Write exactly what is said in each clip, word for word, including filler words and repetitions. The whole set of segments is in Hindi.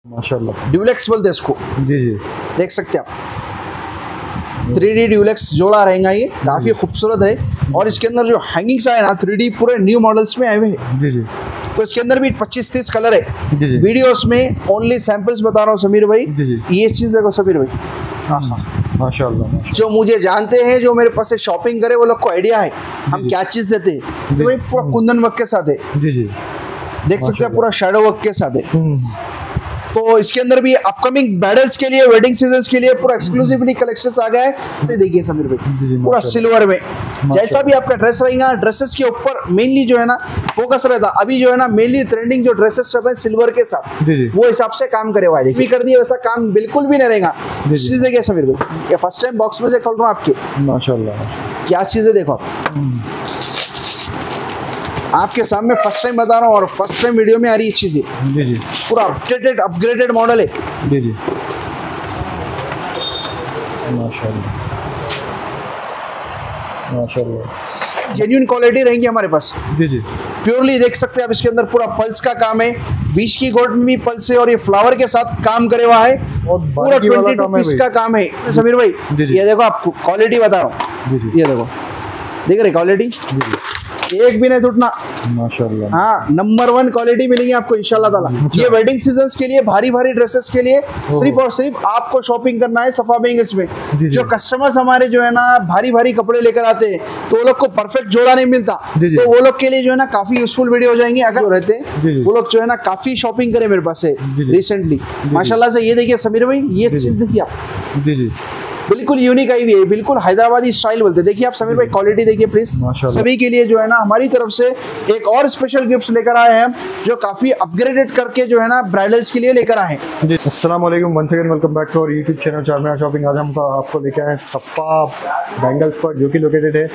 माशाल्लाह। ड्यूलेक्स बोलते हैं इसको। जी जी, देख सकते हैं आप, थ्री डी ड्यूलेक्स जोड़ा रहेगा, ये काफ़ी खूबसूरत है। और इसके अंदर जो हैंगिंग्स आए ना थ्री डी पूरे न्यू मॉडल्स में आए हुए हैं। जी जी, तो इसके अंदर भी पच्चीस तीस कलर है। जी जी, वीडियोस में ओनली सैंपल्स बता रहा हूँ समीर भाई। जी जी, ये चीज़ देखो समीर भाई, हाँ हाँ, माशाल्लाह माशाल्लाह। जो मुझे जानते हैं, जो मेरे पास से शॉपिंग करे, वो लोग को आइडिया है हम क्या चीज़ देते हैं। तो भाई पूरा कुंदन वर्क के साथ है, जी जी, देख सकते हैं, पूरा शैडो वर्क के साथ है। हम्म, तो इसके अंदर भी अपकमिंग ब्राइडल्स के लिए, वेडिंग सीजन्स के लिए पूरा एक्सक्लूसिवली कलेक्शंस आ गया है। इसे देखिए समीर भाई, जी जी, पूरा माशाल्लाह। सिल्वर में, जैसा भी आपका ड्रेस रहेगा, ड्रेसेस के ऊपर मेनली जो है ना फोकस रहता। अभी जो है ना मेनली ट्रेंडिंग जो ड्रेसेस चल रहे हैं सिल्वर के साथ, जी जी, वो हिसाब से काम करे हुआ है। भी कर दिया वैसा काम बिल्कुल भी नहीं रहेगा। जी जी। चीज़ देखिए समीर भाई, ये फर्स्ट टाइम बॉक्स में से खोल रहा हूँ आपके, माशाल्लाह माशाल्लाह। क्या चीज़ें देखो आप, आपके सामने फर्स्ट टाइम बता रहा हूँ और फर्स्ट टाइम वीडियो में आ रही है चीज़ें। जी जी, पूरा अपडेटेड अपग्रेडेड मॉडल है। जी जी, माशाल्लाह माशाल्लाह। जेन्युइन क्वालिटी रहेंगी हमारे पास, जी जी, प्योरली देख सकते हैं आप। इसके अंदर पूरा पल्स का काम है, बीच की गोल्ड में भी पल्स है और ये फ्लावर के साथ काम करे हुआ है। और पूरा बारीकी वाला ट्वेंटी टू काम है पीस भाई। का काम है समीर भाई। जी जी। ये देखो आपको क्वालिटी बता रहा हूँ, जी जी, ये देखो, देख रहे क्वालिटी, जी जी, एक भी नहीं टूटना। माशाल्लाह। हाँ, नंबर वन क्वालिटी मिलेगी आपको इंशाल्लाह ताला। अच्छा। ये वेडिंग सीजन्स के लिए, भारी भारी ड्रेसेस के लिए सिर्फ और सिर्फ आपको शॉपिंग करना है सफा बेंगल्स में। जी जी। जो कस्टमर्स हमारे जो है ना भारी भारी कपड़े लेकर आते हैं, तो वो लोग को परफेक्ट जोड़ा नहीं मिलता। जी जी। तो वो लोग के लिए जो है ना काफी यूजफुल वीडियो हो जाएंगे। अगर रहते हैं जी जी। वो लोग जो है ना काफी शॉपिंग करे मेरे पास से जी जी। रिसेंटली, माशाल्लाह से। ये देखिए समीर भाई, ये जी जी। चीज देखिए आप, जी जी, बिल्कुल यूनिक आई हुई है, बिल्कुल हैदराबादी स्टाइल बोलते हैं। देखिए आप समीर भाई, क्वालिटी देखिए प्लीज। माशाल्लाह। सभी के लिए जो है ना हमारी तरफ से एक और स्पेशल गिफ्ट लेकर आए हैं हम, जो काफी अपग्रेडेड करके जो है ना ब्राइडल्स के लिए लेकर आए हैं। जी, अस्सलाम वालेकुम, once again welcome back to our YouTube channel Charminar shopping. आज हम आपको लेके आए हैं सफ़ा बैंगल्स पर, जो कि लोकेटेड है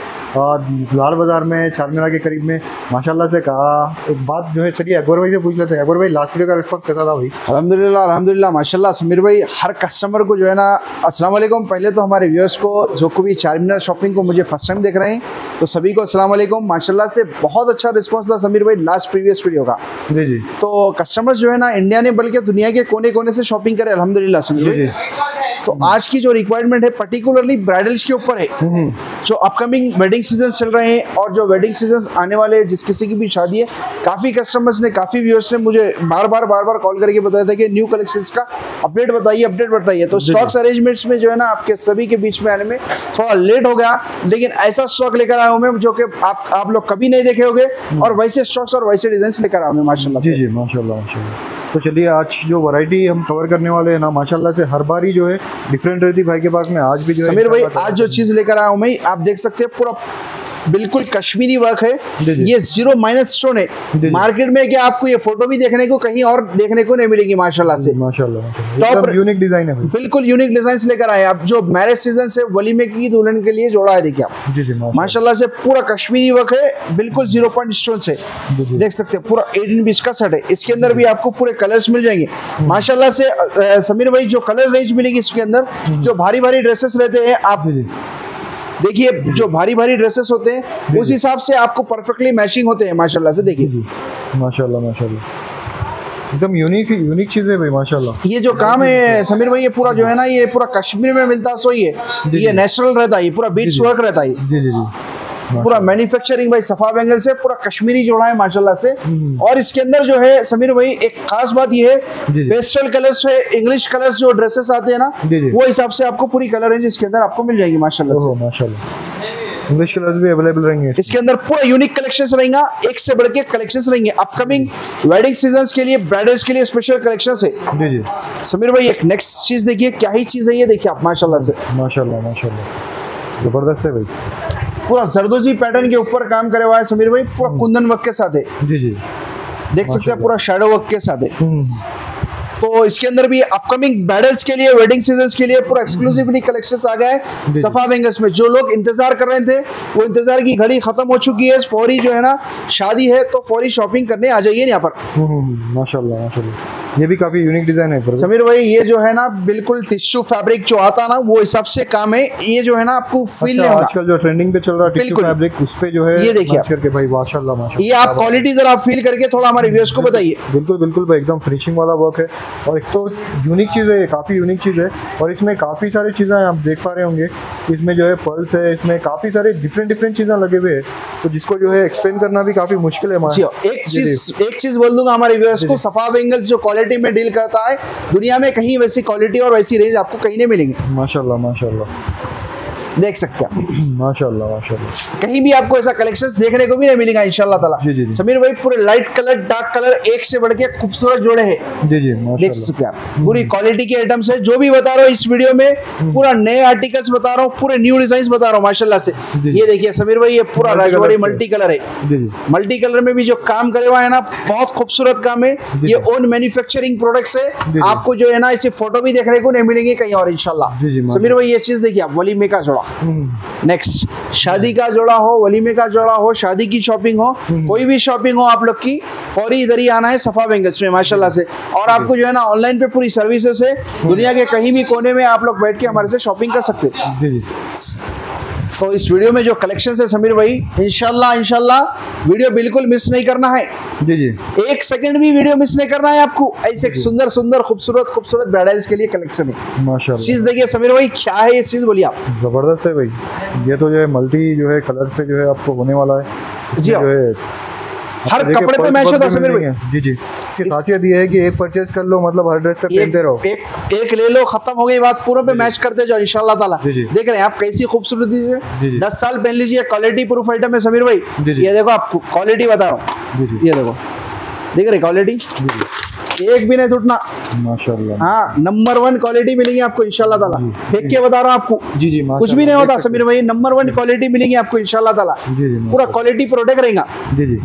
लाल बाज़ार में, चारमीनार के करीब में। माशाल्लाह से कहा एक बात जो है, चलिए अकबर भाई से पूछ लेते हैं। अकबर भाई, लास्ट वीडियो का रिस्पॉन्स कैसा था भाई? अल्हम्दुलिल्लाह अल्हम्दुलिल्लाह माशाल्लाह समीर भाई, हर कस्टमर को जो है ना, अस्सलाम वालेकुम। पहले तो हमारे व्यूअर्स को, जो को भी चारमीनार शॉपिंग को मुझे फर्स्ट टाइम देख रहे हैं, तो सभी को अस्सलाम वालेकुम। माशाल्लाह से बहुत अच्छा रिस्पॉन्स था समीर भाई लास्ट प्रीवियस वीडियो का। जी जी, तो कस्टमर्स जो है ना इंडिया ने बल्कि दुनिया के कोने कोने से शॉपिंग करे अल्हम्दुलिल्लाह समीर जी भाई। जी, तो आज की जो रिक्वायरमेंट है पर्टिकुलरली ब्राइडल्स के ऊपर है। जो अपकमिंग वेडिंग सीजन चल रहे हैं और जो वेडिंग सीजन आने वाले हैं, जिस किसी की भी शादी है, काफ़ी कस्टमर्स ने, काफ़ी व्यूअर्स ने मुझे बार बार बार बार कॉल करके बताया था कि न्यू कलेक्शंस का अपडेट बताइए, अपडेट बताइए। तो स्टॉक्स अरेंजमेंट्स में जो है ना आपके सभी के बीच में आने में थोड़ा लेट हो गया, लेकिन ऐसा स्टॉक लेकर आया हूँ मैं जो कि आप आप लोग कभी नहीं देखे होंगे, और वैसे स्टॉक्स और वैसे डिजाइन लेकर आया हूँ मैं माशाल्लाह जी से। जी, माशाल्लाह माशाल्लाह। तो चलिए, आज जो वैरायटी हम कवर करने वाले हैं ना, माशाल्लाह से हर बार ही जो है डिफरेंट रहती भाई के पास में। आज भी जो है समीर भाई, इंशाल्लाह आज जो चीज लेकर आया हूँ मैं, आप देख सकते हैं पूरा बिल्कुल कश्मीरी वर्क है। जी जी। ये जीरो माइनस स्टोन जी है। जी। मार्केट में क्या आपको ये फोटो भी देखने को कहीं और देखने को नहीं मिलेगी माशाल्लाह से। माशाल्लाह टॉप माशाल्लाह, यूनिक डिजाइन है भाई। बिल्कुल यूनिक डिजाइन लेकर आए आप, जो मैरिज सीजन से वलीमे की दुल्हन के लिए जोड़ा है। देखिए आप, जी जी, माशाल्लाह माशाल्लाह से पूरा कश्मीरी वर्क है, बिल्कुल जीरो पॉइंट स्टोन से। जी जी। देख सकते हैं पूरा एटीन बीस का सेट है। इसके अंदर भी आपको पूरे कलर्स मिल जाएंगे माशाल्लाह से। अ, समीर भाई, जो कलर रेंज मिलेगी इसके अंदर, जो भारी भारी ड्रेसेस रहते हैं, आप जी जी, देखिए जो भारी भारी ड्रेसेस होते हैं उस हिसाब से आपको परफेक्टली मैचिंग होते हैं माशाल्लाह से। जी देखिए जी, माशाल्लाह माशाल्लाह, एकदम यूनिक यूनिक चीज़ है भाई माशाल्लाह। ये जो काम है समीर भाई, ये पूरा जो है ना, ये पूरा कश्मीर में मिलता सोई है, जी, ये जी। नेचुरल रहता है, ये पूरा बीच जी। वर्क रहता है। जी जी जी, पूरा मैन्युफैक्चरिंग भाई सफा बेंगल से पूरा कश्मीरी जोड़ा है माशाल्लाह से। और इसके अंदर जो है समीर भाई, एक खास बात ये जी, है, जी। पेस्टल कलर्स है, इंग्लिश कलर्स जो ड्रेसेस आते हैं ना, जी, जी। वो हिसाब से आपको पूरी कलर रेंज इसके अंदर आपको मिल जाएगी माशाल्लाह ओहो से। माशाल्लाह, इंग्लिश कलर्स भी अवेलेबल रहेंगे। इसके अंदर पूरा यूनिक कलेक्शंस रहेगा, एक से बढ़ के कलेक्शंस रहेंगे। अपकमिंग वेडिंग सीजन्स के लिए, ब्राइडल्स के लिए स्पेशल कलेक्शंस है जी जी, समीर भाई। एक नेक्स्ट चीज देखिए, क्या ही चीज है ये, देखिए आप माशाल्लाह से। माशाल्लाह माशाल्लाह, ज़बरदस्त है भाई। पूरा जरदोजी पैटर्न के ऊपर काम करे हुआ है समीर भाई, पूरा कुंदन वर्क के साथ है। जी जी, देख सकते हैं पूरा शैडो वर्क के साथ है। हम्म, तो इसके अंदर भी अपकमिंग ब्राइडल्स के लिए, वेडिंग सीजन्स के लिए पूरा एक्सक्लूसिवली कलेक्शंस आ गया है सफा बेंगल्स में। जो लोग इंतजार कर रहे थे, वो इंतजार की घड़ी खत्म हो चुकी है। फौरी जो है ना शादी है, तो फौरी शॉपिंग करने आ जाइए यहाँ पर। हम्म, माशाल्लाह माशाल्लाह। ये भी काफी यूनिक डिजाइन है brother। समीर भाई ये जो है ना बिल्कुल टिश्यू फैब्रिक जो आता ना वो हिसाब से काम है, ये जो है ना आपको फील अच्छा, नहीं होगा। आजकल जो ट्रेंडिंग पे चल रहा है टिश्यू बिल्कुल। फैब्रिक उस पे जो है ये देखिए match करके भाई माशाल्लाह माशाल्लाह। ये आप क्वालिटी जरा आप फील करके थोड़ा हमारे व्यूअर्स को बताइए। बिल्कुल बिल्कुल भाई एकदम फिनिशिंग वाला वर्क है और एक तो यूनिक चीज़ है, काफ़ी यूनिक चीज़ है और इसमें काफ़ी सारी चीज़ें आप देख पा रहे होंगे। इसमें जो है पर्ल्स है, इसमें काफ़ी सारे डिफरेंट डिफरेंट चीज़ें लगे हुए हैं, तो जिसको जो है एक्सप्लेन करना भी काफ़ी मुश्किल है जी, हमारा। एक चीज एक चीज बोल दूंगा हमारे व्यूअर्स को, सफा बेंगल्स जो क्वालिटी में डील करता है दुनिया में कहीं वैसी क्वालिटी और वैसी रेंज आपको कहीं नहीं मिलेंगे। माशाल्लाह माशाल्लाह देख सकते हैं माशाल्लाह माशाल्लाह। कहीं भी आपको ऐसा कलेक्शंस देखने को भी नहीं मिलेगा इंशाल्लाह ताला। जी, जी, जी। समीर भाई पूरे लाइट कलर डार्क कलर एक से बढ़ के खूबसूरत जोड़े हैं। जी जी देख माशाल्लाह। सकते हैं आप पूरी क्वालिटी के आइटम्स है, जो भी बता रहा हूँ इस वीडियो में पूरा नए आर्टिकल्स बता रहा हूँ, पूरे न्यू डिजाइन बता रहा हूँ माशाल्लाह से। जी। ये देखिए समीर भाई ये पूरा Multi राजवाड़ी colours मल्टी कलर है। जी जी मल्टी कलर में भी जो काम करे हुआ है ना बहुत खूबसूरत काम है। जी। ये ओन मैन्युफैक्चरिंग प्रोडक्ट्स है, जी। आपको जो है ना इसे फोटो भी देखने को नहीं मिलेंगे कहीं और इंशाल्लाह। जी, जी, समीर भाई ये चीज देखिए आप वलीमे का जोड़ा, हम्म, नेक्स्ट शादी का जोड़ा हो, वलीमे का जोड़ा हो, शादी की शॉपिंग हो, कोई भी शॉपिंग हो आप लोग की फौरी इधर ही आना है सफा बेंगल्स में माशाल्लाह से। और आपको जो है ना ऑनलाइन पे पूरी सर्विसेज है, दुनिया के कहीं भी कोने में आप लोग बैठ के हमारे से शॉपिंग कर सकते हैं। जी जी तो इस वीडियो में जो कलेक्शन है समीर भाई इंशाल्लाह इंशाल्लाह वीडियो बिल्कुल मिस नहीं करना है, जी जी एक सेकंड भी वीडियो मिस नहीं करना है आपको। ऐसे एक सुंदर सुंदर खूबसूरत खूबसूरत ब्राइडल्स के लिए कलेक्शन है। माशाल्लाह। चीज देखिए समीर भाई क्या है ये चीज बोलिए आप। ज़बरदस्त है भाई, ये तो जो है मल्टी जो है कलर्स पे जो है आपको होने वाला है। इसमें जी हाँ। जो है हर देखिए कपड़े पे पर्स मैच वर्क होता है भी समीर मिल भाई। जाएंगे। जी जी इसकी खासियत ये है कि एक परचेज कर लो मतलब हर ड्रेस पे एक, पहनते रहो। एक एक ले लो खत्म हो गई बात, पूरों पे मैच करते जाओ इंशाल्लाह ताला। जी, जी। देख रहे हैं आप कैसी खूबसूरती जी, से जी। दस साल पहन लीजिए, क्वालिटी प्रूफ आइटम है समीर भाई। जी, जी। ये देखो आपको क्वालिटी बता रहा हूँ, जी जी ये देखो देख रहे क्वालिटी जी जी एक भी नहीं टूटना। माशाल्लाह। हाँ नंबर वन क्वालिटी मिलेगी आपको इंशाल्लाह ताला, फेंक के बता रहा हूँ आपको। जी जी कुछ भी नहीं होता समीर भाई, नंबर वन क्वालिटी मिलेगी आपको इंशाल्लाह ताला। जी जी पूरा माशाल्लाह। क्वालिटी प्रोडक्ट रहेगा। जी जी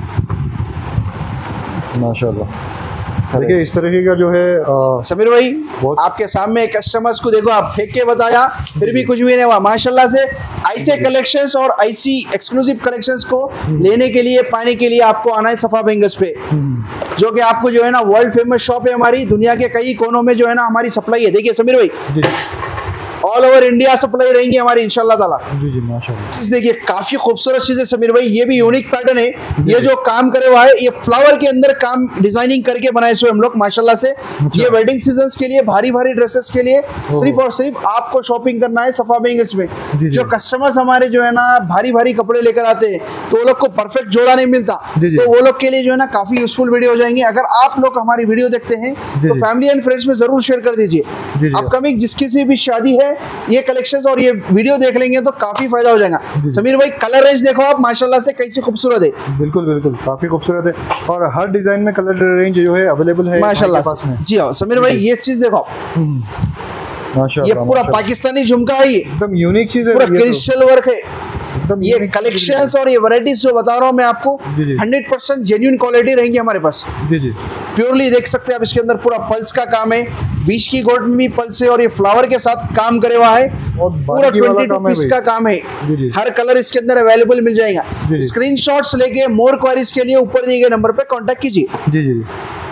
माशाल्लाह। देखिए इस तरीके का जो है आ, समीर भाई बहुत- आपके सामने कस्टमर्स को देखो आप फेंक के बताया फिर भी कुछ भी नहीं हुआ माशाल्लाह से। ऐसे कलेक्शंस और ऐसी एक्सक्लूसिव कलेक्शंस को लेने के लिए पाने के लिए आपको आना है सफा बेंगल्स पे, जो कि आपको जो है ना वर्ल्ड फेमस शॉप है हमारी, दुनिया के कई कोनों में जो है ना हमारी सप्लाई है। देखिए समीर भाई ji all over India supply रहेंगी हमारी इंशाल्लाह ताला। जी जी माशाल्लाह। चीज देखिए काफी खूबसूरत चीज है समीर भाई, ये भी यूनिक पैटर्न है। ये जो काम करे हुआ है ये फ्लावर के अंदर काम डिजाइनिंग करके बनाए हुए हम लोग माशाल्लाह से। ये वेडिंग सीजन के लिए भारी भारी ड्रेसेस के लिए सिर्फ और सिर्फ आपको शॉपिंग करना है सफा बेंगल्स में। जी, जी। जो कस्टमर्स हमारे जो है ना भारी भारी कपड़े लेकर आते हैं तो वो लोग को परफेक्ट जोड़ा नहीं मिलता, जी, जी। तो वो लोग के लिए जो है ना काफी यूजफुल वीडियो हो जाएंगे। अगर आप लोग हमारी वीडियो देखते हैं जी, तो जी। फैमिली एंड फ्रेंड्स में जरूर शेयर कर दीजिए। जी, जी। अपकमिंग जिसकी सी भी शादी है ये कलेक्शन और ये वीडियो देख लेंगे तो काफी फायदा हो जाएगा। जी। समीर भाई कलर रेंज देखो आप माशाल्लाह से कैसी खूबसूरत है। बिल्कुल बिल्कुल काफी खूबसूरत है और हर डिजाइन में कलर रेंज जो है अवेलेबल है माशाल्लाह हमारे पास में। जी हाँ समीर भाई ये चीज देखो आप, माशाल्लाह ये पूरा माशाल्लाह। पाकिस्तानी झुमका है, ये एकदम यूनिक चीज है पूरा ये तो। क्रिस्टल वर्क है। एकदम ये unique चीज़ कलेक्शंस और ये वैरायटीज जो बता रहा हूँ मैं आपको जी, जी। हंड्रेड परसेंट जेन्युइन क्वालिटी रहेंगी हमारे पास। है। जी जी प्योरली देख सकते हैं आप, इसके अंदर पूरा पल्स का काम है, बीच की गोल्ड में भी पल्स है और ये फ्लावर के साथ काम करे हुआ है। और पूरा बारीकी वाला ट्वेंटी टू काम है पीस भाई। का काम है, जी, जी। हर कलर इसके अंदर अवेलेबल मिल जाएगा। जी, जी। स्क्रीनशॉट्स लेके मोर क्वारीज के लिए ऊपर दिए गए नंबर पे कांटेक्ट कीजिए। जी जी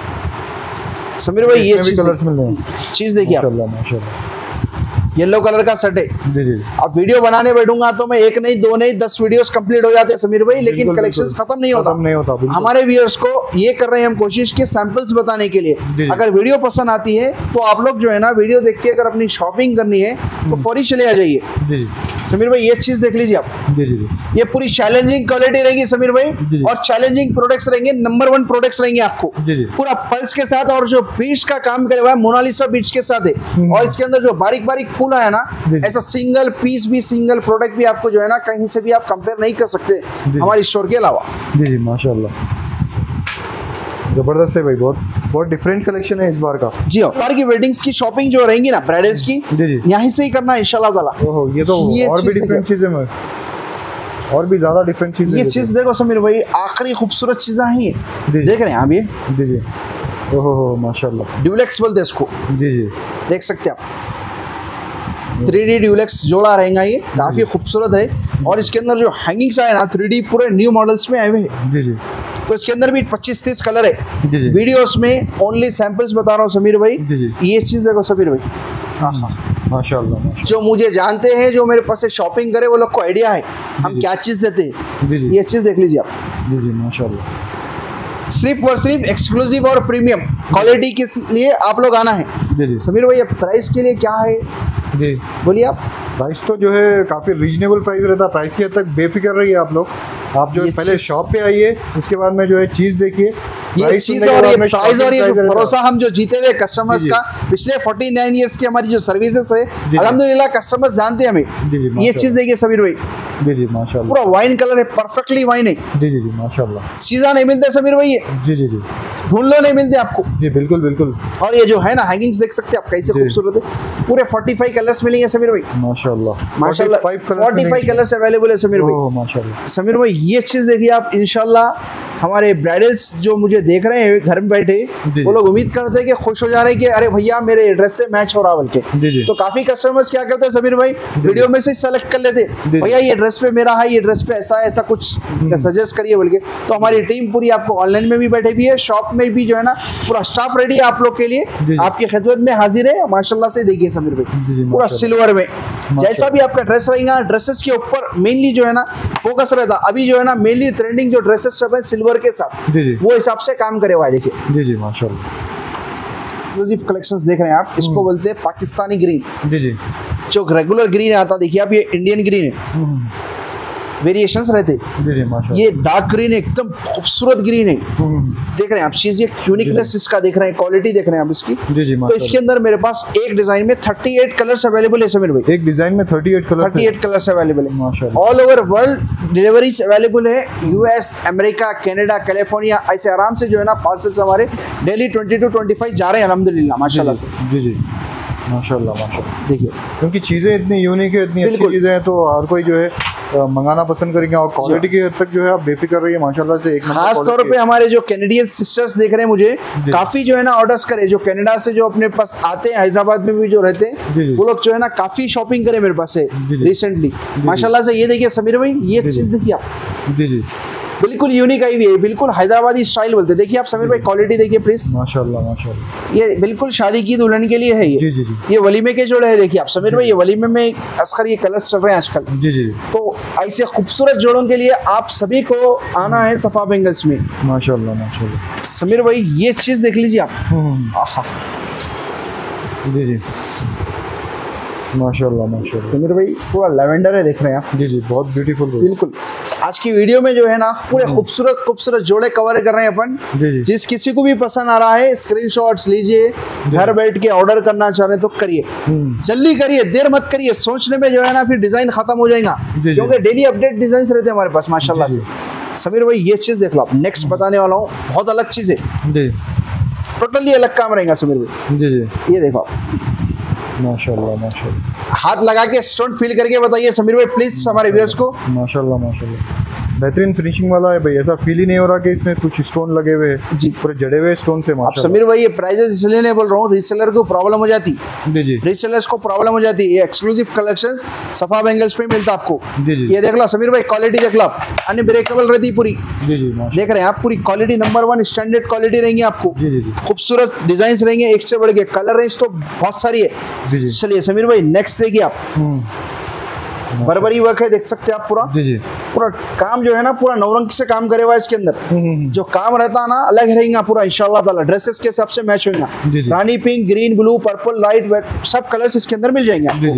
समीर भाई ये इसमें भी चीज कलर्स मिल रहे हैं देखिए। चीज देखिए आप, माशाल्लाह माशाल्लाह। येलो कलर का सेट है। जी जी अब वीडियो बनाने बैठूंगा तो मैं एक नहीं दो नहीं दस वीडियोस कंप्लीट हो जाते हैं समीर भाई, लेकिन बिल्कुल, कलेक्शंस बिल्कुल। खत्म नहीं होता। खत्म नहीं होता, बिल्कुल। हमारे व्यूअर्स को ये कर रहे हैं हम कोशिश के सैंपल्स बताने के लिए। जी। अगर वीडियो पसंद आती है तो आप लोग जो है ना वीडियो देख के अगर अपनी शॉपिंग करनी है तो फौरी चले आ जाइए। जी जी समीर भाई ये चीज देख लीजिए आप, जी जी जी ये पूरी चैलेंजिंग क्वालिटी रहेगी समीर भाई जी। और चैलेंजिंग प्रोडक्ट्स रहेंगे, नंबर वन प्रोडक्ट्स रहेंगे आपको जी, जी। पूरा पल्स के साथ। और जो बीच का काम करे हुआ है मोनालिसा बीच के साथ है, और इसके अंदर जो बारीक बारीक फूल आया ना जी। ऐसा सिंगल पीस भी सिंगल प्रोडक्ट भी आपको जो है ना कहीं से भी आप कंपेयर नहीं कर सकते जी। हमारी स्टोर के अलावा। जी जी माशाल्लाह जबरदस्त है भाई, बहुत बहुत डिफरेंट कलेक्शन है इस बार का। जी हाँ, बाहर की वेडिंग्स की शॉपिंग जो रहेंगी ना ब्राइडल्स की, जी, जी। यहीं से ही करना है इंशाल्लाह ताला। ओहो ये तो ये और भी चीज़ डिफरेंट चीजें में और भी ज्यादा डिफरेंट चीजें ये देते चीज देखो समीर भाई आखिरी खूबसूरत चीजें ही जी। देख रहे हैं आप, ये हैं। जी जी ओहो हो माशाल्लाह। ड्यूलेक्स बोलते हैं इसको, जी जी देख सकते हैं आप थ्री डी ड्यूलेक्स जोड़ा रहेगा, ये काफी खूबसूरत है। और इसके अंदर जो हैंगिंग्स आए ना थ्री डी पूरे न्यू मॉडल्स में आए हुए हैं। जी जी तो इसके अंदर भी पच्चीस तीस कलर है। जी, जी। वीडियोस में ओनली सैंपल्स बता रहा हूँ समीर भाई। जी, जी। ये चीज देखो समीर भाई, हाँ हाँ माशाल्लाह माशाल्लाह। जो मुझे जानते हैं, जो मेरे पास से शॉपिंग करे, वो लोग को आइडिया है हम जी। क्या चीज देते हैं। जी जी ये चीज देख लीजिए आप, जी जी माशाल्लाह। सिर्फ और सिर्फ एक्सक्लूसिव और प्रीमियम क्वालिटी के लिए आप लोग आना है। जी जी समीर भाई प्राइस के लिए क्या है जी। बोलिए आप। प्राइस तो जो है काफ़ी रीजनेबल प्राइस रहता है, प्राइस की हद तक बेफिक्र रहिए आप लोग। आप जो है ये पहले चीज़- शॉप पे आइए, उसके बाद में जो है चीज़ देखिए, ये प्राइस चीज सुनने के और बाद ये में प्राइस shopping और ये price जो रहता है। भरोसा हम जो जीते हुए कस्टमर्स जी, जी। का पिछले उनचास इयर्स की हमारी जो सर्विसेज है, जी। अल्हम्दुलिल्लाह कस्टमर्स जानते हैं हमें। जी, जी, ये माशाल्लाह। चीज देखिए समीर भाई, जी जी माशाल्लाह। पूरा वाइन कलर है, परफेक्टली वाइन है। जी जी जी माशाल्लाह। चीजा नहीं मिलते समीर भाई, ये जी जी जी ढूंढ लो नहीं मिलते आपको। जी बिल्कुल बिल्कुल और ये जो है ना हैंगिंग्स देख सकते हैं आप कैसे जी। खूबसूरत है। पूरे पैंतालीस कलर्स मिलेंगे समीर भाई, माशाल्लाह। माशाल्लाह। पैंतालीस कलर पैंतालीस कलर्स अवेलेबल है समीर भाई। ओह माशाल्लाह। समीर भाई ये चीज देखिए आप, इंशाल्लाह हमारे ब्राइडल्स जो मुझे देख रहे हैं घर में बैठे, जी। वो लोग उम्मीद करते हैं कि खुश हो जा रहे हैं कि अरे भैया मेरे ड्रेस से मैच हो रहा बल्कि। जी, जी। तो काफी कस्टमर्स क्या करते हैं समीर भाई, वीडियो में से सेलेक्ट कर लेते जी। भैया ये ड्रेस पे मेरा है, ये ड्रेस पे ऐसा है, ऐसा कुछ सजेस्ट करिए बोल के। तो हमारी टीम पूरी आपको ऑनलाइन में भी बैठी हुई है, शॉप में भी जो है ना पूरा स्टाफ रेडी है आप लोग के लिए, जी, जी। आपकी खिदमत में हाजिर है माशाल्लाह से। देखिए समीर जी, भाई जी, पूरा माशाल्लाह। सिल्वर में, जैसा भी आपका ड्रेस रहेगा ड्रेसेस के ऊपर मेनली जो है ना फोकस रहता। अभी जो है ना मेनली ट्रेंडिंग जो ड्रेसेस चल रहे हैं सिल्वर के साथ, जी, जी। वो हिसाब से काम करे हुआ है। देखिए जी जी माशाल्लाह। एक्सक्लूसिव कलेक्शंस देख रहे हैं आप, इसको बोलते हैं पाकिस्तानी ग्रीन। जी जी जो रेगुलर ग्रीन आता देखिए आप, ये इंडियन ग्रीन है, वेरिएशंस रहते। जी जी माशाल्लाह। ये डार्क ग्रीन है, एकदम खूबसूरत ग्रीन है। देख रहे हैं आप चीज, ये यूनिकनेस इसका देख रहे हैं, क्वालिटी देख रहे हैं आप इसकी। जी जी तो माशाल्लाह। इसके अंदर मेरे पास एक डिजाइन में अड़तीस कलर्स अवेलेबल है समीर भाई। एक डिजाइन में अड़तीस कलर अड़तीस कलर्स अवेलेबल है माशाल्लाह। All over world. Deliveries available है, यूएस, अमेरिका, कनाडा, कैलिफोर्निया, ऐसे आराम से जो है ना पार्सल्स हमारे daily twenty two twenty five जा रहे हैं अल्हम्दुलिल्लाह माशाल्लाह से। जी जी माशाल्लाह माशाल्लाह। देखिए क्योंकि चीज़ें इतनी यूनिक है, इतनी अच्छी बिल्कुल। चीज़ें हैं, तो हर कोई जो है अ, मंगाना पसंद करेंगे। और क्वालिटी की हद तक जो है आप बेफिक्र रहिए, माशाल्लाह से एक नंबर खास तौर quality पे है। हमारे जो कैनेडियन सिस्टर्स देख रहे हैं मुझे, काफी जो है ना ऑर्डर्स करे, जो कनाडा से जो अपने पास आते हैं, हैदराबाद में भी जो रहते जी, हैं, जी। वो लोग जो है ना काफी शॉपिंग करे मेरे पास से जी, जी। रिसेंटली माशाल्लाह से। ये देखिए समीर भाई, ये जी, जी। चीज देखिए आप, जी जी बिल्कुल यूनिक आई हुई है, बिल्कुल हैदराबादी स्टाइल बोलते हैं। देखिए आप समीर भाई क्वालिटी देखिए प्लीज, माशाल्लाह माशाल्लाह। ये बिल्कुल शादी की दुल्हन के लिए है ये। जी जी जी ये वलीमे के जोड़े हैं, देखिए आप समीर भाई, ये वलीमे में असखर ये कलर्स चल रहे हैं आजकल। जी जी तो ऐसे खूबसूरत जोड़ों के लिए आप सभी को आना है सफा बेंगल्स में। माशाल्लाह माशाल्लाह। समीर भाई ये चीज देख लीजिए आप, हम्म, आहा। जी जी माशाल्लाह माशाल्लाह। समीर भाई पूरा लेवेंडर है, देख रहे हैं आप, जी जी बहुत ब्यूटीफुल। बिल्कुल। आज की वीडियो में जो है ना पूरे खूबसूरत खूबसूरत जोड़े कवर कर रहे हैं अपन। जी, जी। जिस किसी को भी पसंद आ रहा है स्क्रीनशॉट्स लीजिए, घर बैठ के ऑर्डर करना चाह रहे हैं तो करिए, हम्म, जल्दी करिए, देर मत करिए। सोचने में जो है ना फिर डिजाइन खत्म हो जाएगा, जी, जी। क्योंकि डेली अपडेट डिजाइन रहते हैं हमारे पास माशाल्लाह जी, से। समीर भाई ये चीज देख लो आप, नेक्स्ट बताने वाला हूँ, बहुत अलग चीज है, जी टोटली अलग काम रहेगा समीर भाई। जी जी ये देखो आप, माशाल्लाह माशाल्लाह। हाथ लगा के स्टोन फील करके बताइए समीर भाई प्लीज हमारे व्यूअर्स को। माशाल्लाह माशाल्लाह। बेहतरीन फिनिशिंग वाला है भाई, ऐसा फील ही नहीं हो रहा कि इसमें कुछ स्टोन लगे हुए हैं। जी। पूरे जड़े हुए स्टोन से अब माशाल्लाह। समीर भाई ये प्राइजेस इसलिए नहीं बोल रहा हूँ, रीसेलर को प्रॉब्लम हो जाती, जी जी रीसेलर्स को प्रॉब्लम हो जाती है। ये एक्सक्लूसिव कलेक्शंस सफा बेंगल्स पे मिलता है आपको। जी, जी। ये देख लो समीर भाई, क्वालिटी देख लो आप, अनब्रेकेबल रहती है पूरी। जी जी माशा- देख रहे हैं आप, पूरी quality number one standard quality रहेंगी आपको। जी जी जी खूबसूरत डिजाइन रहेंगे, एक से बढ़ के कलर रेंज तो बहुत सारी है। जी, जी। चलिए समीर भाई नेक्स्ट देखिए आप, हम्म, बरबरी वर्क है, देख सकते हैं आप पूरा जी जी पूरा काम जो है ना पूरा नवरंग से काम करे हुआ है इसके अंदर। हम्म, जो काम रहता है ना अलग रहेगा पूरा इंशाल्लाह ताला, ड्रेसेस के हिसाब से मैच होगा। जी, जी। रानी pink, green, blue, purple, light, white सब कलर्स इसके अंदर मिल जाएंगे जी आपको।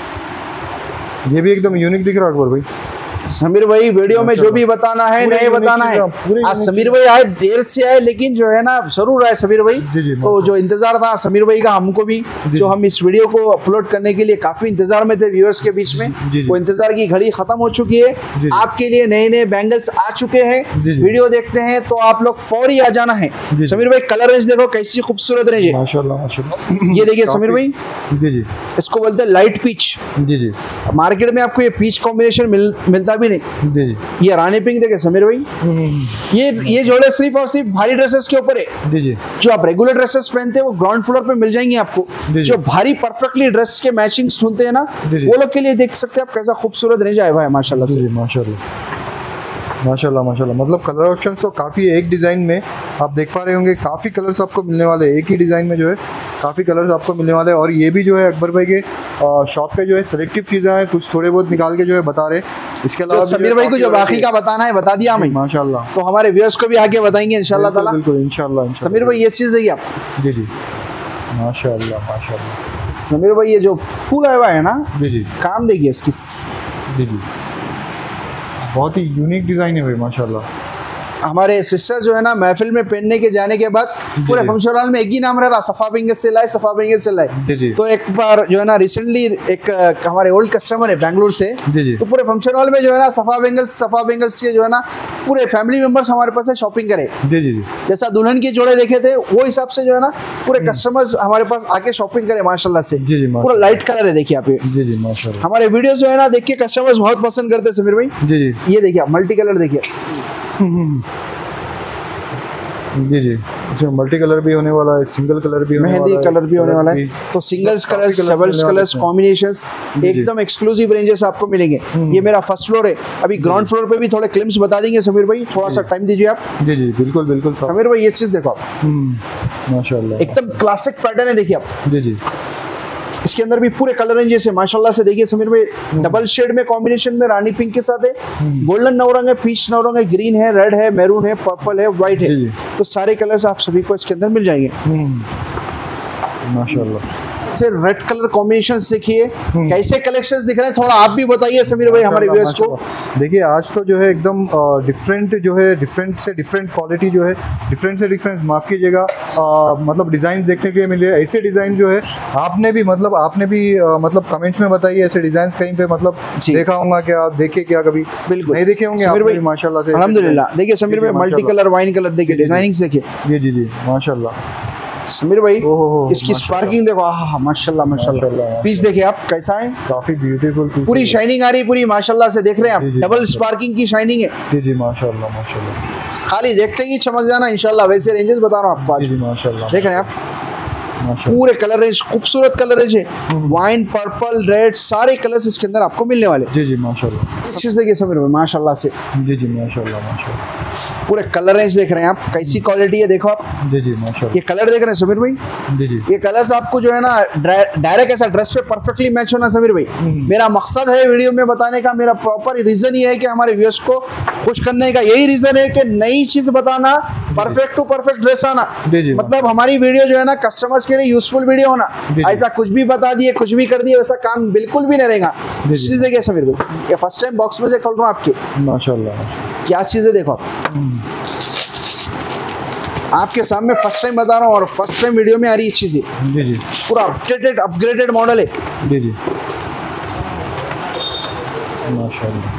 जी। ये भी एकदम यूनिक दिख रहा है अकबर भाई। समीर भाई वीडियो में जो भी बताना है पूरे नए unique बताना है, चीज़ें, पूरे आज unique समीर भाई आए देर से आए, लेकिन जो है ना जरूर आए समीर भाई। जी, जी, तो जो इंतजार था समीर भाई का हमको भी, जो हम इस वीडियो को अपलोड करने के लिए काफी इंतजार में थे व्यूअर्स के बीच में, जी, जी। वो इंतजार की घड़ी खत्म हो चुकी है। जी। आपके लिए नए नए बैंगल्स आ चुके हैं। जी, जी। वीडियो देखते हैं तो आप लोग फौरी आ जाना है। जी। समीर भाई कलर रेंज देखो कैसी खूबसूरत रेंज है। माशाल्लाह माशाल्लाह। ये देखिए समीर भाई, जी जी इसको बोलते हैं लाइट पीच। जी जी मार्केट में आपको ये पीच कॉम्बिनेशन मिल, मिलता भी नहीं। जी जी ये रानी पिंक देखे समीर भाई, हम्म, ये ये जोड़े सिर्फ और सिर्फ भारी ड्रेसेस के ऊपर है। जी जी जो आप रेगुलर ड्रेसेस पहनते हैं वो ग्राउंड फ्लोर पे मिल जाएंगे आपको। जी, जी। जो भारी परफेक्टली ड्रेस के मैचिंग्स ढूंढते हैं ना, जी, जी। वो लोग के लिए देख सकते हैं आप कैसा खूबसूरत रेंज आया हुआ है माशाल्लाह जी से। जी माशाल्लाह। माशाल्लाह माशाल्लाह, मतलब कलर ऑप्शन तो काफ़ी है एक डिज़ाइन में, आप देख पा रहे होंगे काफ़ी कलर्स आपको मिलने वाले हैं, एक ही डिज़ाइन में जो है काफ़ी कलर्स आपको मिलने वाले हैं। और ये भी जो है अकबर भाई के शॉप पे जो है सिलेक्टिव चीज़ें हैं, कुछ थोड़े बहुत निकाल के जो है बता रहे। इसके अलावा तो समीर भाई को जो बाकी का बताना है बता दिया हमें माशाल्लाह, तो हमारे व्यूअर्स को भी आगे बताएंगे इंशाल्लाह ताला। बिल्कुल इंशाल्लाह। समीर भाई ये चीज़ देखिए आप, जी जी माशाल्लाह माशाल्लाह। समीर भाई ये जो फूल आया हुआ है ना, जी जी काम देखिए इसकी, जी जी बहुत ही यूनिक डिज़ाइन है भाई माशाल्लाह। हमारे सिस्टर जो है ना महफिल में पहनने के जाने के बाद पूरे फंक्शन हॉल में एक ही नाम रह रहा, सफ़ा बेंगल से लाए, सफ़ा बेंगल से लाए। तो एक बार जो है ना रिसेंटली एक हमारे ओल्ड कस्टमर है बेंगलुरु से, जी जी। तो पूरे फंक्शन हॉल में जो है ना सफ़ा बेंगल्स सफ़ा बेंगल्स के जो है ना पूरे फैमिली मेंबर्स हमारे पास से शॉपिंग करे। जी जी जी जैसा दुल्हन के जोड़े देखे थे वो हिसाब से जो है ना पूरे कस्टमर्स हमारे पास आके शॉपिंग करे माशाल्लाह से। जी जी पूरा लाइट कलर है देखिए आप ये। जी जी माशाल्लाह। हमारे वीडियो जो है ना देख के कस्टमर्स बहुत पसंद करते हैं समीर भाई। जी जी ये देखिए मल्टी कलर देखिए, जी जी इसमें मल्टी कलर भी होने वाला है, सिंगल कलर भी होने मेहंदी वाला है, कलर भी होने वाला है। तो singles colours, doubles colours, combinations एकदम एक्सक्लूसिव रेंजेस आपको मिलेंगे। ये मेरा फर्स्ट फ्लोर है, अभी ग्राउंड फ्लोर पे भी थोड़े क्लिप्स बता देंगे समीर भाई, थोड़ा सा टाइम दीजिए आप। जी जी बिल्कुल बिल्कुल समीर भाई ये चीज़ देखो आप, माशाल्लाह एकदम क्लासिक पैटर्न है देखिए आप। जी जी इसके अंदर भी पूरे कलर रेंजेस है माशाल्लाह से। देखिए समीर भाई डबल शेड में कॉम्बिनेशन में रानी पिंक के साथ है, गोल्डन नवरंग है, पीच नवरंग है, ग्रीन है, रेड है, मैरून है, पर्पल है, व्हाइट है। तो सारे कलर्स आप सभी को इसके अंदर मिल जाएंगे माशाल्लाह। से रेड कलर कॉम्बिनेशन देखिए कैसे कलेक्शंस दिख रहे हैं, थोड़ा आप भी बताइए समीर भाई हमारे व्यूअर्स को। देखिए आज तो जो है एकदम डिफरेंट जो है डिफरेंट से डिफरेंट क्वालिटी जो है डिफरेंट से डिफरेंट माफ़ कीजिएगा मतलब डिज़ाइन देखने के लिए मिल रहे हैं। ऐसे डिज़ाइन जो है आपने भी मतलब आपने भी आ, मतलब कमेंट्स में बताइए ऐसे डिज़ाइन कहीं पे मतलब देखा होगा क्या, देखे क्या कभी? बिल्कुल नहीं देखे होंगे समीर भाई माशाल्लाह से। अल्हम्दुलिल्लाह। देखिए समीर भाई मल्टी कलर वाइन कलर देखिए, डिजाइनिंग देखिए। जी जी जी माशाल्लाह समीर भाई ओहो, इसकी स्पार्किंग देखो, आहा माशाल्लाह माशाल्लाह। पीस देखिए आप कैसा है, काफी ब्यूटीफुल पीस, पूरी शाइनिंग आ रही पूरी माशाल्लाह से, देख रहे हैं आप डबल स्पार्किंग की शाइनिंग है। जी जी माशाल्लाह माशाल्लाह। खाली देखते ही चमक जाना इंशाल्लाह, वैसे रेंजेस बता रहा हूँ आपको। जी माशाल्लाह देख रहे हैं आप पूरे कलर रेंज, खूबसूरत कलर रेंज है, वाइन, पर्पल, रेड, सारे कलर्स इसके अंदर आपको मिलने वाले। जी जी माशाल्लाह। इस चीज़ देखिए समीर भाई माशाल्लाह से। जी जी माशाल्लाह माशाल्लाह। पूरे कलर रेंज देख रहे हैं आप, कैसी क्वालिटी है देखो आप। जी जी माशाल्लाह। ये कलर देख रहे हैं समीर भाई, जी जी ये कलर्स आपको जो है ना डायरेक्ट ऐसा ड्रेस पे परफेक्टली मैच होना समीर भाई। मेरा मकसद है वीडियो में बताने का, मेरा प्रॉपर रीजन ये है कि हमारे व्यूअर्स को खुश करने का यही रीजन है कि नई चीज बताना, परफेक्ट टू परफेक्ट ड्रेस आना। मतलब हमारी वीडियो जो है ना कस्टमर्स के लिए यूजफुल वीडियो होना, ऐसा कुछ भी बता दिए कुछ भी कर दिए वैसा काम बिल्कुल भी नहीं रहेगा। चीज देखिए समीर भाई, ये फर्स्ट टाइम बॉक्स में से खोल रहा हूँ आपके, माशाल्लाह क्या चीज है देखो आपके सामने, फर्स्ट टाइम बता रहा हूँ और फर्स्ट टाइम वीडियो में आ रही है चीजें। जी जी पूरा अपडेटेड अपग्रेडेड मॉडल है। जी जी माशाल्लाह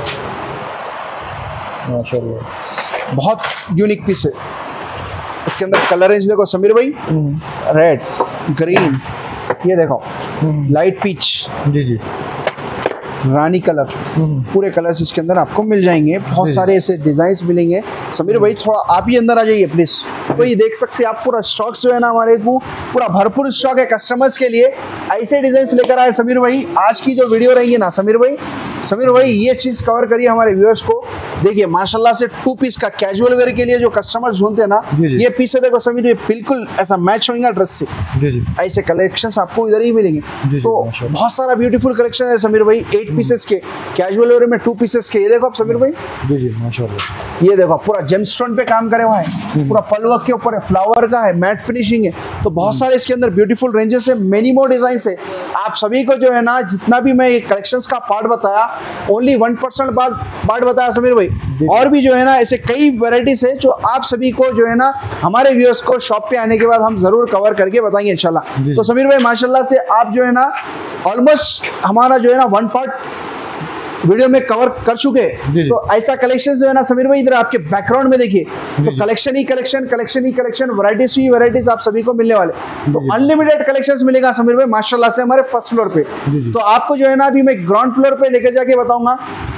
माशाल्लाह, बहुत यूनिक पीस है। इसके अंदर कलर रेंज देखो समीर भाई, रेड, ग्रीन, ये देखो लाइट पीच, जी जी रानी कलर, पूरे कलर्स इसके अंदर आपको मिल जाएंगे। बहुत सारे ऐसे डिजाइन्स मिलेंगे। समीर भाई थोड़ा आप ही अंदर आ जाइए प्लीज। तो ये देख सकते हैं आप पूरा स्टॉक जो है ना हमारे को पूरा भरपूर स्टॉक है कस्टमर्स के लिए। ऐसे डिजाइन्स लेकर आए समीर भाई। आज की जो वीडियो रहेगी ना समीर भाई, समीर भाई ये चीज कवर करिए हमारे व्यूअर्स को। देखिए माशाल्लाह से टू पीस का कैजुअल वेयर के लिए जो कस्टमर्स ढूंढते हैं ना, ये पीस है देखो समीर, ये बिल्कुल ऐसा मैच होगा ड्रेस से। जी जी ऐसे कलेक्शंस आपको इधर ही मिलेंगे। तो बहुत सारा ब्यूटीफुल कलेक्शन है समीर भाई, एट पीसेस के कैजुअल वेयर में, टू पीसेस के। ये देखो आप समीर भाई, जी जी माशाल्लाह, ये देखो पूरा जेमस्टोन पे काम करे हुआ है, पूरा पलवक के ऊपर है, फ्लावर का है, मैट फिनिशिंग है। तो बहुत सारे इसके अंदर ब्यूटीफुल रेंजेस है, मेनी मोर डिजाइन है। आप सभी को जो है ना जितना भी मैं कलेक्शंस का पार्ट बताया, ओनली वन परसेंट पार्ट बताया समीर भाई। और भी जो है ना ऐसे कई वैरायटीज है जो आप सभी को जो है ना हमारे व्यूअर्स को शॉप पे आने के बाद हम जरूर कवर करके बताएंगे इंशाल्लाह। तो समीर भाई माशाल्लाह से आप जो है ना ऑलमोस्ट हमारा जो है ना वन पार्ट वीडियो में कवर कर चुके हैं। तो ऐसा कलेक्शन जो है ना समीर भाई इधर आपके बैकग्राउंड में देखिए, तो कलेक्शन ही कलेक्शन, कलेक्शन ही कलेक्शन, वैरायटीज ही वैरायटीज आप सभी को मिलने वाले। तो अनलिमिटेड कलेक्शंस मिलेगा समीर भाई माशाल्लाह से हमारे फर्स्ट फ्लोर पे। तो आपको जो है ना अभी मैं ग्राउंड फ्लोर पे लेकर जाके बताऊंगा।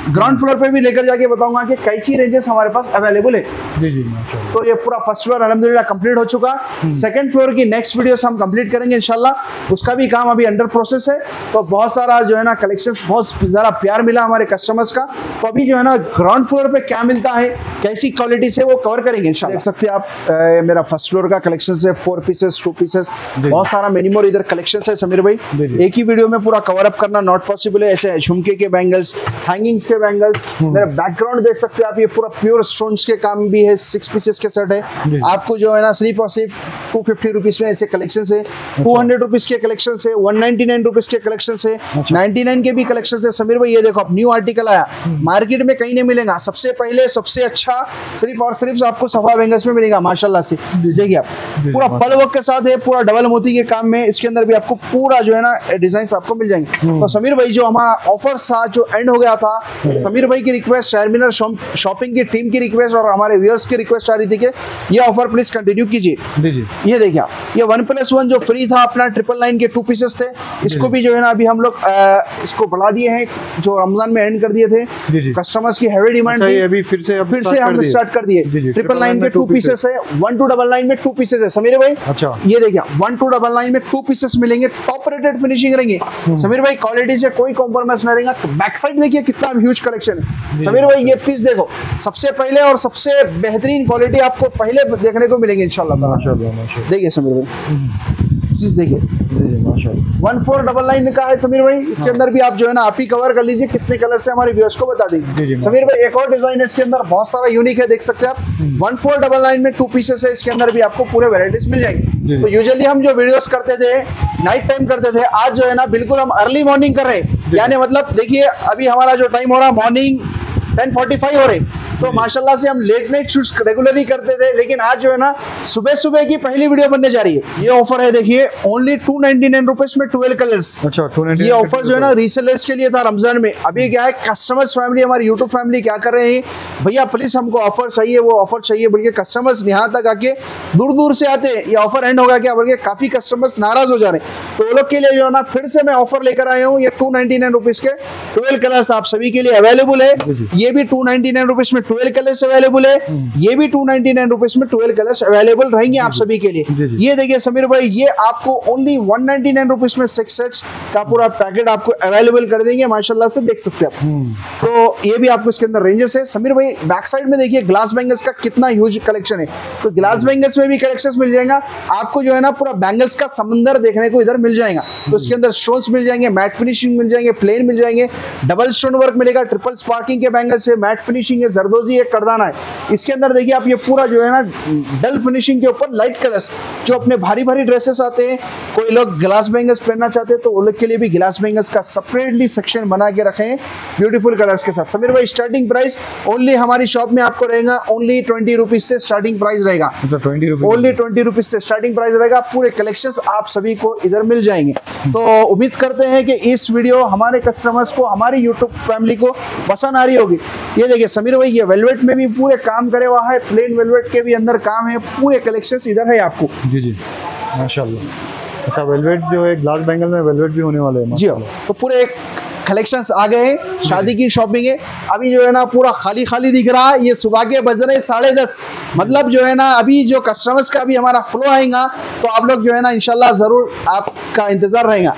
ग्राउंड फ्लोर पे भी लेकर जाके बताऊंगा कि कैसी रेंजेस हमारे पास अवेलेबल है। जी जी माशाल्लाह। तो ये पूरा फर्स्ट फ्लोर अल्हम्दुलिल्लाह कंप्लीट हो चुका। सेकंड फ्लोर की नेक्स्ट वीडियो हम कंप्लीट करेंगे इंशाल्लाह, उसका भी काम अभी अंडर प्रोसेस है। तो बहुत सारा जो है ना कलेक्शंस, बहुत ज़्यादा प्यार मिला हमारे कस्टमर्स का। तो अभी जो है ना ग्राउंड फ्लोर पे क्या मिलता है, कैसी क्वालिटी से, वो कवर करेंगे इंशाल्लाह। देख सकते हैं आप ए, मेरा फर्स्ट फ्लोर का कलेक्शन है, फोर पीसेस, टू पीसेस, बहुत सारा मिनिमोर इधर कलेक्शन है समीर भाई। एक ही वीडियो में पूरा कवर अप करना नॉट पॉसिबल है। ऐसे झुमके के बैंगल्स, हैंगिंग्स के बैंगल्स, मेरा बैकग्राउंड देख सकते हैं आप, ये पूरा प्योर स्टोन्स के काम भी है। सिक्स पीसेस के सेट है, आपको जो है ना सिर्फ और सिर्फ टू फिफ्टी रुपीज में ऐसे कलेक्शन है। टू हंड्रेड रुपीज के कलेक्शन है, वन नाइनटी नाइन रुपीज के कलेक्शन है, नाइनटी नाइन के भी कलेक्शन है। समीर भाई ये देखो, अब न्यू आर्टिकल आया, मार्केट में कहीं नहीं मिलेगा। सबसे पहले सबसे अच्छा सिर्फ और सिर्फ आपको सफा बैंगल्स में मिलेगा माशाल्लाह से। देखिए आप, पूरा पल वर्क के साथ है, पूरा डबल मोती के काम में। इसके अंदर भी आपको पूरा जो है ना डिजाइन आपको मिल जाएंगे। तो समीर भाई जो हमारा ऑफर था, जो एंड हो गया था, समीर भाई की रिक्वेस्ट, शारमिनर शॉपिंग की टीम की रिक्वेस्ट और हमारे व्यूअर्स की रिक्वेस्ट आ रही थी कि ये ऑफर प्लीज कंटिन्यू कीजिए। ये देखिए, ये वन प्लस वन जो फ्री था अपना, ट्रिपल नाइन के टू पीसेस थे, इसको भी जो है ना अभी हम लोग इसको बढ़ा दिए हैं, जो रमजान में एंड कर दिए थे। कस्टमर्स की हैवी डिमांड थी, अभी फिर से फिर से हम स्टार्ट कर दिए। ट्रिपल नाइन के टू पीसेस है, वन टू डबल नाइन में टू पीसेस है समीर भाई। अच्छा, ये देखिए, वन टू डबल नाइन में टू पीसेस मिलेंगे, टॉप रेटेड फिनिशिंग रहेंगे समीर भाई, क्वालिटी से कोई कॉम्प्रोमाइज नहीं रहेगा। तो बैक साइड देखिए कितना ह्यूज कलेक्शन है समीर भाई। ये पीस देखो, सबसे पहले और सबसे बेहतरीन क्वालिटी आपको पहले देखने को मिलेंगे इंशाल्लाह। माशाल्लाह माशाल्लाह। देखिए समीर भाई, चीज देखिए, माशाल्लाह। वन फोर डबल नाइन का है समीर भाई। इसके हाँ। अंदर भी आप जो है ना आप ही कवर कर लीजिए कितने कलर से, हमारे व्यूअर्स को बता दीजिए समीर भाई। एक और डिजाइन है इसके अंदर, बहुत सारा यूनिक है, देख सकते हैं आप। वन फोर डबल नाइन में टू पीसेस है, इसके अंदर भी आपको पूरे वेराइटीज मिल जाएंगे। तो यूजुअली हम जो वीडियोस करते थे नाइट टाइम करते थे, आज जो है ना बिल्कुल हम अर्ली मॉर्निंग कर रहे हैं। यानी मतलब देखिए, अभी हमारा जो टाइम हो रहा है मॉर्निंग टेन फोर्टी फाइव हो रहे, तो माशाल्लाह से हम लेट नाइट शूट्स रेगुलरली करते थे, लेकिन आज जो है ना सुबह सुबह की पहली वीडियो बनने जा रही है। ये ऑफर है, देखिए, only two ninety nine rupees में ट्वेल्व कलर्स। अच्छा, टू नाइनटी नाइन। ये ऑफर जो है ना रीसेलर्स के लिए था रमजान में। अभी क्या है, कस्टमर्स फैमिली, हमारी यूट्यूब फैमिली क्या कर रहे हैं, भैया प्लीज हमको ऑफर चाहिए, वो ऑफर चाहिए बोल के कस्टमर्स यहाँ तक आके दूर दूर से आते हैं। ये ऑफर एंड होगा क्या बोल के काफी कस्टमर्स नाराज हो जा रहे हैं। तो वो लोग के लिए जो है ना फिर से मैं ऑफर लेकर आया हूँ। ये टू नाइनटी नाइन रुपीज के ट्वेल्व कलर्स आप सभी के लिए अवेलेबल है। ये भी टू नाइनटी नाइन रुपीज में ट्वेल्व कलर्स अवेलेबल है, ये भी टू नाइनटी नाइन रुपीज में ट्वेल्व कलर्स अवेलेबल रहेंगे आप सभी के लिए। ये देखिए समीर भाई, ये आपको only one ninety nine rupees में सिक्स सेट्स का पूरा पैकेट आपको अवेलेबल कर देंगे माशाल्लाह से, देख सकते हैं आप। तो ये भी आपको इसके अंदर रेंजेस है समीर भाई। बैक साइड में देखिए ग्लास बैंगल्स का कितना ह्यूज कलेक्शन है। तो ग्लास बैंगल्स में भी कलेक्शंस मिल जाएगा आपको, जो है ना पूरा बैंगल्स का समंदर देखने को इधर मिल जाएगा। तो इसके अंदर स्टोन्स मिल जाएंगे, मैट फिनिशिंग मिल जाएंगे, प्लेन मिल जाएंगे, डबल स्टोन वर्क मिलेगा, ट्रिपल स्पार्किंग के बैंगल्स है, मैट फिनिशिंग है, जरदोजी है, करदाना है। इसके अंदर देखिए आप, ये पूरा जो है ना डल फिनिशिंग के ऊपर लाइट कलर्स, जो अपने भारी भारी ड्रेसेस आते हैं, कोई लोग ग्लास बैंगल्स पहनना चाहते हैं तो वो लोग के लिए भी ग्लास बैंगल्स का सेपरेटली सेक्शन बना के रखे हैं ब्यूटीफुल कलर्स के साथ। समीर भाई स्टार्टिंग प्राइस ओनली हमारी शॉप में आपको रहेगा ओनली ट्वेंटी रुपीज से स्टार्टिंग प्राइस रहेगा। ओनली ट्वेंटी रुपीज से स्टार्टिंग प्राइस रहेगा। पूरे कलेक्शंस आप सभी को इधर मिल जाएंगे। तो उम्मीद करते हैं कि इस वीडियो हमारे कस्टमर्स को, हमारी यूट्यूब फैमिली को पसंद आ रही होगी। ये देखिए समीर भाई, ये वेलवेट में भी पूरे काम करे हुआ है, प्लेन वेलवेट के भी अंदर काम है, पूरे कलेक्शंस इधर है आपको। जी जी माशाल्लाह। अच्छा, वेलवेट जो है ग्लास बैंगल में वेलवेट भी होने वाले हैं। जी हाँ, तो पूरे कलेक्शंस आ गए हैं। शादी की शॉपिंग है, अभी जो है ना पूरा खाली खाली दिख रहा है। ये सुबह के बज रहे साढ़े दस, मतलब जो है ना अभी जो कस्टमर्स का भी हमारा फ्लो आएगा तो आप लोग जो है ना इंशाल्लाह जरूर आपका इंतजार रहेगा।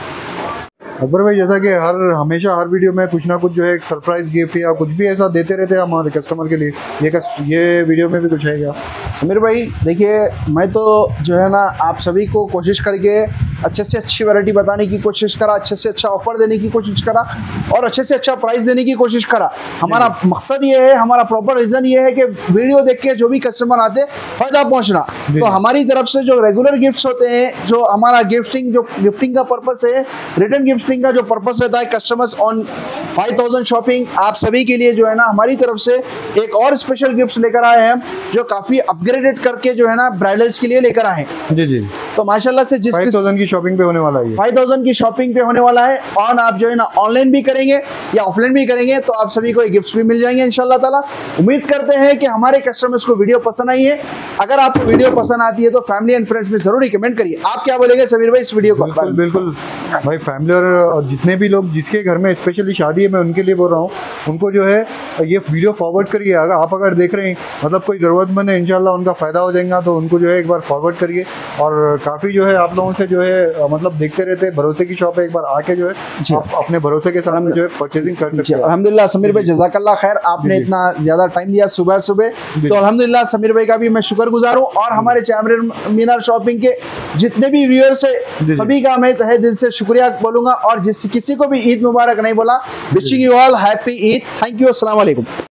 अकबर भाई, जैसा कि हर हमेशा हर वीडियो में कुछ ना कुछ जो है एक सरप्राइज गिफ्ट या कुछ भी ऐसा देते रहते हैं हमारे कस्टमर के लिए, ये कस, ये वीडियो में भी कुछ है क्या? समीर भाई देखिए, मैं तो जो है ना आप सभी को कोशिश करके अच्छे से अच्छी वैरायटी बताने की कोशिश करा, अच्छे से अच्छा ऑफर देने की कोशिश करा और अच्छे से अच्छा प्राइस देने की कोशिश करा। हमारा मकसद ये है, हमारा प्रॉपर रीज़न ये है कि वीडियो देख के जो भी कस्टमर आते फ़ायदा पहुँचना। तो हमारी तरफ से जो रेगुलर गिफ्ट्स होते हैं, जो हमारा गिफ्टिंग जो गिफ्टिंग का पर्पस है, रिटर्न गिफ्टिंग का जो पर्पस रहता है, customers on five thousand shopping, आप सभी के लिए जो है ना हमारी तरफ से एक और स्पेशल गिफ्ट्स लेकर आए हैं, जो काफ़ी अपग्रेडेड करके जो है ना ब्राइडल्स के लिए लेकर आए हैं। जी जी। तो माशाल्लाह से जिस फाइव थाउजेंड की शॉपिंग पे होने वाला है ये। फाइव थाउजेंड की शॉपिंग पे होने वाला है। और आप जो है ना ऑनलाइन भी करेंगे या ऑफलाइन भी करेंगे तो आप सभी को गिफ्ट्स भी मिल जाएंगे इंशाल्लाह ताला। उम्मीद करते हैं कि हमारे कस्टमर्स को वीडियो पसंद आई है। अगर आपको वीडियो पसंद आती है तो फैमिली एंड फ्रेंड्स में जरूर कमेंट करिए। आप क्या बोलेंगे समीर भाई इस वीडियो को? बिल्कुल बिल्कुल भाई, फैमिली और जितने भी लोग जिसके घर में स्पेशली शादी है मैं उनके लिए बोल रहा हूँ, उनको जो है ये वीडियो फॉरवर्ड करिए। अगर आप अगर देख रहे हैं मतलब कोई ज़रूरतमंद है, इंशाल्लाह उनका फ़ायदा हो जाएगा, तो उनको जो है एक बार फॉरवर्ड करिए। और काफ़ी जो है आप लोगों से जो है मतलब देखते रहते हैं, भरोसे की शॉप है, एक बार आके जो है आप अपने भरोसे के साथ जो है परचेजिंग कर सकते हैं। अल्हम्दुलिल्लाह समीर भाई जज़ाकल्लाह खैर, आपने इतना ज़्यादा टाइम दिया सुबह सुबह, तो अल्हम्दुलिल्लाह समीर भाई का भी मैं शुक्रगुजार हूँ। और हमारे चार मीनार शॉपिंग के जितने भी व्यूअर्स है सभी का मैं तहे दिल से शुक्रिया बोलूँगा। और जिस किसी को भी ईद मुबारक नहीं बोला, wishing you all happy Eid. Thank you, अस्सलाम वालेकुम।